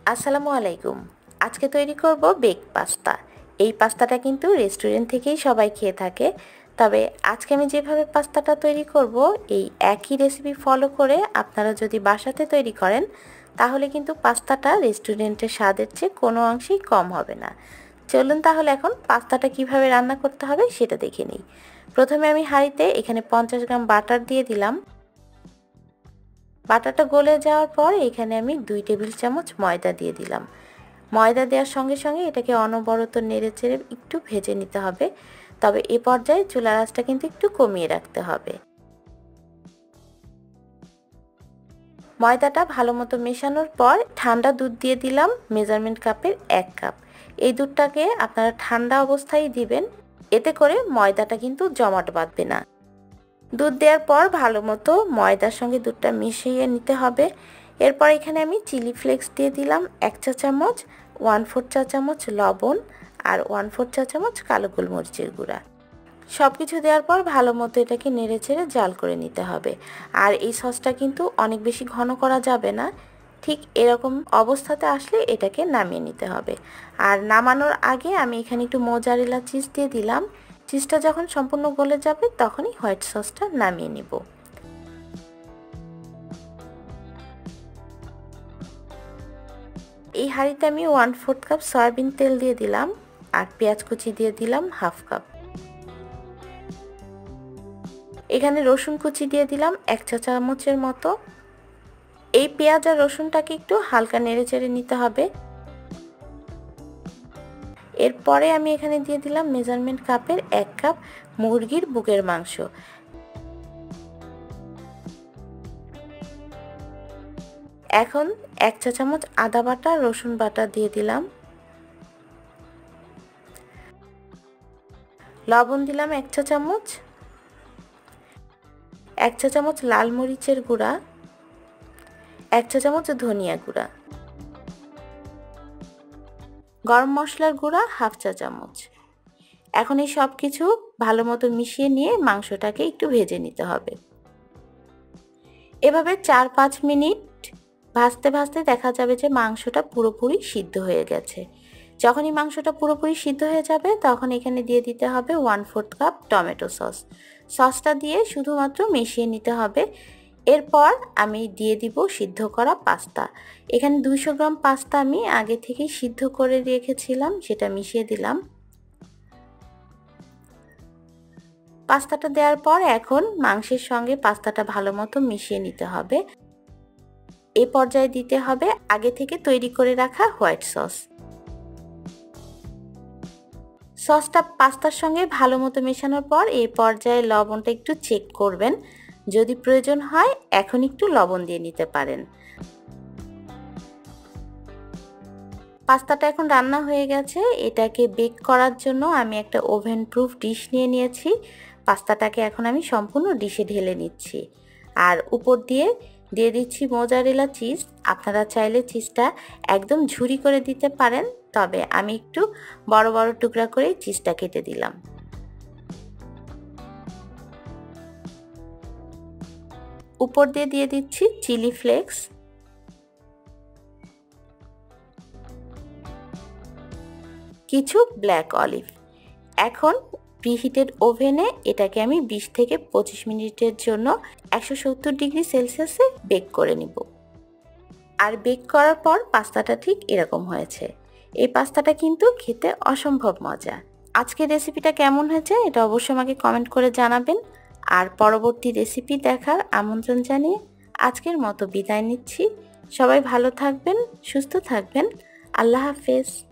আসসালামু আলাইকুম। আজকে তৈরি করব বেক পাস্তা। এই পাস্তাটা কিন্তু রেস্টুরেন্ট থেকেই সবাই খেয়ে থাকে। তবে আজকে আমি যেভাবে পাস্তাটা তৈরি করব, এই একই রেসিপি ফলো করে আপনারা যদি বাসাতে তৈরি করেন, তাহলে কিন্তু পাস্তাটা রেস্টুরেন্টের স্বাদের চেয়ে কোনো অংশেই কম হবে না। চলুন তাহলে এখন পাস্তাটা কিভাবে রান্না করতে হবে সেটা দেখে নিই। প্রথমে আমি হাঁড়িতে এখানে 50 গ্রাম বাটার দিয়ে দিলাম। বাটারটা গলে যাওয়ার পর এখানে আমি 2 টেবিল চামচ ময়দা দিয়ে দিলাম। ময়দা দেওয়ার সঙ্গে সঙ্গে এটাকে অনবরত নেড়েচেড়ে একটু ভেজে নিতে হবে। তবে এ পর্যায়ে চুলার আঁচটা কিন্তু একটু কমিয়ে রাখতে হবে। ময়দাটা ভালো মতো মেশানোর পর ঠান্ডা দুধ দিয়ে দিলাম মেজারমেন্ট কাপের 1 কাপ। এই দুধটাকে আপনারা ঠান্ডা অবস্থায় দিবেন, এতে করে ময়দাটা কিন্তু জমাট বাঁধবে না। দুধ দেওয়ার পর ভালো মতো ময়দার সঙ্গে দুধটা মিশিয়ে নিতে হবে। এরপর এখানে আমি চিলি ফ্লেক্স দিয়ে দিলাম 1 চা চামচ, 1/4 চা চামচ লবণ আর 1/4 চা চামচ কালো গোলমরিচের গুঁড়া। সব কিছু দেওয়ার পর ভালো মতো এটাকে নেড়েচেড়ে জাল করে নিতে হবে। আর এই সসটা কিন্তু অনেক বেশি ঘন করা যাবে না, ঠিক এরকম অবস্থাতে আসলে এটাকে নামিয়ে নিতে হবে। আর নামানোর আগে আমি এখানে একটু মোজারেলা চিজ দিয়ে দিলাম। চিজটা যখন সম্পূর্ণ গলে যাবে তখনই হোয়াইট সসটা নামিয়ে নিব। এই হাঁড়িতে আমি 1/4 কাপ সয়াবিন তেল দিয়ে দিলাম আর পেঁয়াজ কুচি দিয়ে দিলাম 1/2 কাপ। এখানে রসুন কুচি দিয়ে দিলাম 1 চা চামচের মতো। এই পেঁয়াজ আর রসুনটাকে একটু হালকা নেড়েচেড়ে নিতে হবে। এরপরে আমি এখানে দিয়ে দিলাম মেজারমেন্ট কাপের 1 কাপ মুরগির বুকের মাংস। এখন 1 চা চামচ আদা বাটা রসুন বাটা দিয়ে দিলাম। লবণ দিলাম 1 চা চামচ, 1 চা চামচ লাল মরিচের গুঁড়া, 1 চা চামচ ধনিয়া গুঁড়া, গরম মশলার গুঁড়া 1/2 চা চামচ। এখন এই সব কিছু ভালো মতো মিশিয়ে নিয়ে মাংসটাকে একটু ভেজে নিতে হবে। এভাবে 4-5 মিনিট ভাজতে ভাজতে দেখা যাবে যে মাংসটা পুরোপুরি সিদ্ধ হয়ে গেছে। যখনই মাংসটা পুরোপুরি সিদ্ধ হয়ে যাবে তখন এখানে দিয়ে দিতে হবে 1/4 কাপ টমেটো সস। সসটা দিয়ে শুধুমাত্র মিশিয়ে নিতে হবে। এরপর আমি দিয়ে দিব সিদ্ধ করা পাস্তা। এখানে 200 গ্রাম পাস্তা আমি আগে থেকেই সিদ্ধ করে রেখেছিলাম, সেটা মিশিয়ে দিলাম। পাস্তাটা দেওয়ার পর এখন মাংসের সঙ্গে পাস্তাটা ভালো মতো মিশিয়ে নিতে হবে। এই পর্যায়ে দিতে হবে আগে থেকে তৈরি করে রাখা হোয়াইট সস। সসটা পাস্তার সঙ্গে ভালো মতো মেশানোর পর এই পর্যায়ে লবণটা একটু চেক করবেন। যদি প্রয়োজন হয় এখন একটু লবণ দিয়ে নিতে পারেন। পাস্তাটা এখন রান্না হয়ে গেছে। এটাকে বেক করার জন্য আমি একটা ওভেন প্রুফ ডিশ নিয়ে নিয়েছি। পাস্তাটাকে এখন আমি সম্পূর্ণ ডিশে ঢেলে নিচ্ছি আর উপর দিয়ে দিয়ে দিচ্ছি মোজারেলা চিজ। আপনারা চাইলে চিজটা একদম ঝুরি করে দিতে পারেন, তবে আমি একটু বড় বড় টুকরা করে চিজটা কেটে দিলাম। উপর দিয়ে দিয়ে দিচ্ছি চিলি ফ্লেক্স, কিছু ব্ল্যাক অলিভ। এখন প্রিহিটেড ওভেনে এটাকে আমি 20 থেকে 25 মিনিটের জন্য 170 ডিগ্রি সেলসিয়াসে বেক করে নিব। আর বেক করার পর পাস্তাটা ঠিক এরকম হয়েছে। এই পাস্তাটা কিন্তু খেতে অসম্ভব মজা। আজকের রেসিপিটা কেমন হয়েছে এটা অবশ্যই আমাকে কমেন্ট করে জানাবেন। আর পরবর্তী রেসিপি দেখার আমন্ত্রণ জানিয়ে আজকের মতো বিদায় নিচ্ছি। সবাই ভালো থাকবেন, সুস্থ থাকবেন। আল্লাহ হাফেজ।